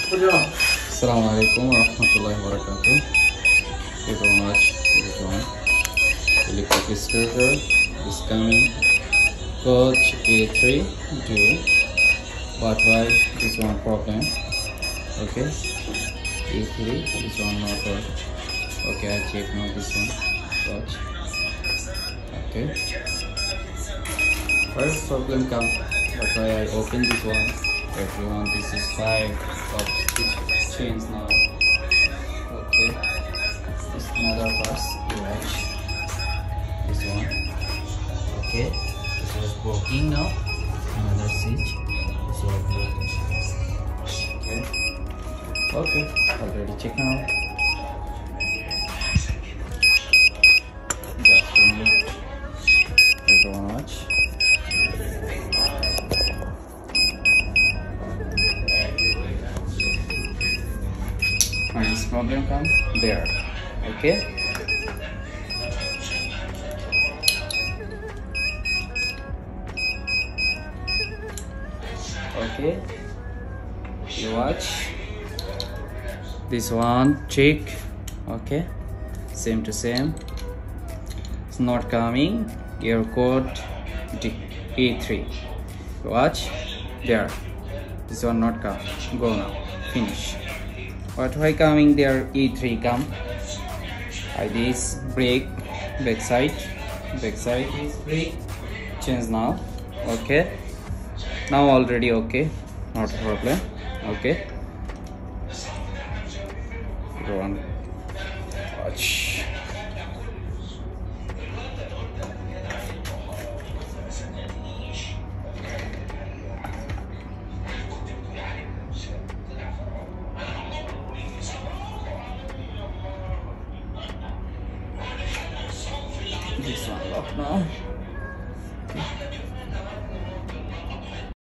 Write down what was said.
Assalamualaikum warahmatullahi wabarakatuh. You can watch this one. Electric scooter is coming. Coach A3 do. But why this one problem? Okay. A3 this one not work. Okay, I check now this one. Watch. Okay. First problem come. But why I open this one? Everyone, this is 5 of chains now. Okay, this another first. You watch this one. Okay, this was working now. Another switch. This was working. Okay, okay, already check now. Just a minute. Everyone watch. And this problem come there. Okay, okay, you watch this one, check. Okay, same to same, it's not coming. Your code A3, watch there, this one not come. Go now, finish. But why coming there? E3 come. I this brake backside is brake. Change now. Okay. Now already okay. Not a problem. Okay. Go on. Watch. This one lock now.